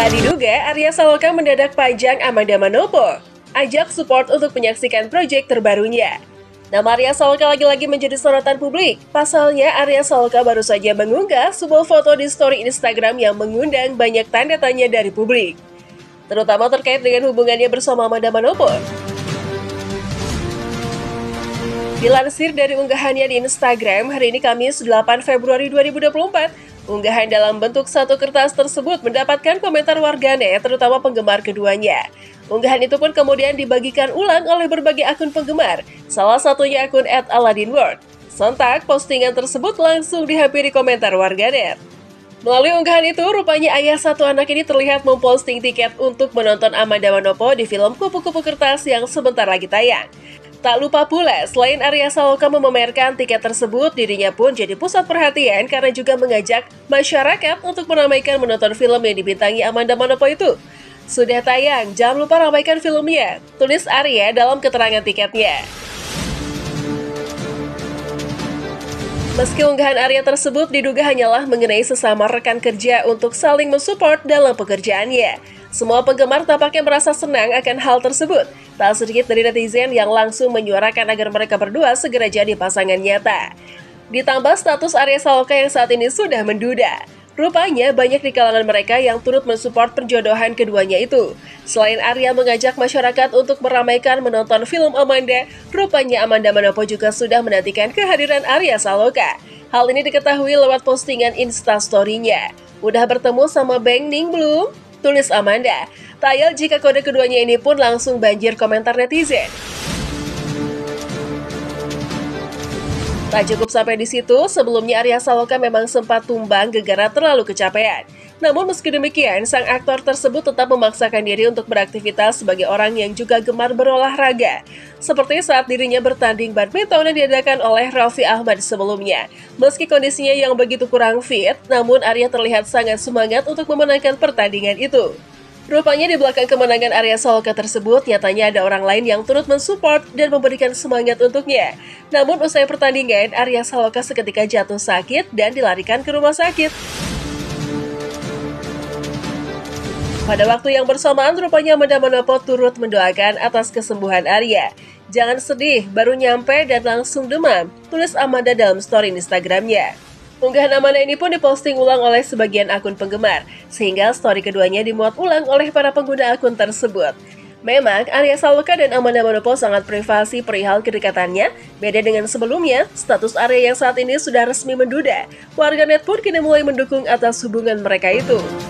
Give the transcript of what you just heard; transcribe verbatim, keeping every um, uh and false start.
Tak diduga, Arya Saloka mendadak pajang Amanda Manopo. Ajak support untuk menyaksikan proyek terbarunya. Nama Arya Saloka lagi-lagi menjadi sorotan publik. Pasalnya, Arya Saloka baru saja mengunggah sebuah foto di story Instagram yang mengundang banyak tanda tanya dari publik, terutama terkait dengan hubungannya bersama Amanda Manopo. Dilansir dari unggahannya di Instagram, hari ini Kamis delapan Februari dua ribu dua puluh empat, unggahan dalam bentuk satu kertas tersebut mendapatkan komentar warganet, terutama penggemar keduanya. Unggahan itu pun kemudian dibagikan ulang oleh berbagai akun penggemar, salah satunya akun et aladin world. Sontak, postingan tersebut langsung dihampiri komentar warganet. Melalui unggahan itu, rupanya ayah satu anak ini terlihat memposting tiket untuk menonton Amanda Manopo di film Kupu-Kupu Kertas yang sebentar lagi tayang. Tak lupa pula, selain Arya Saloka memamerkan tiket tersebut, dirinya pun jadi pusat perhatian karena juga mengajak masyarakat untuk meramaikan menonton film yang dibintangi Amanda Manopo itu. Sudah tayang, jangan lupa ramaikan filmnya, tulis Arya dalam keterangan tiketnya. Meski unggahan Arya tersebut diduga hanyalah mengenai sesama rekan kerja untuk saling mensupport dalam pekerjaannya, semua penggemar tampaknya merasa senang akan hal tersebut. Tak sedikit dari netizen yang langsung menyuarakan agar mereka berdua segera jadi pasangan nyata. Ditambah status Arya Saloka yang saat ini sudah menduda. Rupanya banyak di kalangan mereka yang turut mensupport perjodohan keduanya itu. Selain Arya mengajak masyarakat untuk meramaikan menonton film Amanda, rupanya Amanda Manopo juga sudah menantikan kehadiran Arya Saloka. Hal ini diketahui lewat postingan Instastory-nya. Udah bertemu sama Bang Ning belum? Tulis Amanda. Tayal jika kode keduanya ini pun langsung banjir komentar netizen. Tak cukup sampai di situ, sebelumnya Arya Saloka memang sempat tumbang gegara terlalu kecapean. Namun meski demikian, sang aktor tersebut tetap memaksakan diri untuk beraktivitas sebagai orang yang juga gemar berolahraga. Seperti saat dirinya bertanding badminton yang diadakan oleh Raffi Ahmad sebelumnya. Meski kondisinya yang begitu kurang fit, namun Arya terlihat sangat semangat untuk memenangkan pertandingan itu. Rupanya di belakang kemenangan Arya Saloka tersebut, nyatanya ada orang lain yang turut mensupport dan memberikan semangat untuknya. Namun usai pertandingan, Arya Saloka seketika jatuh sakit dan dilarikan ke rumah sakit. Pada waktu yang bersamaan, rupanya Amanda Manopo turut mendoakan atas kesembuhan Arya. Jangan sedih, baru nyampe dan langsung demam, tulis Amanda dalam story Instagramnya. Unggahan Amanda ini pun diposting ulang oleh sebagian akun penggemar, sehingga story keduanya dimuat ulang oleh para pengguna akun tersebut. Memang, Arya Saloka dan Amanda Manopo sangat privasi perihal kedekatannya. Beda dengan sebelumnya, status Arya yang saat ini sudah resmi menduda. Warganet pun kini mulai mendukung atas hubungan mereka itu.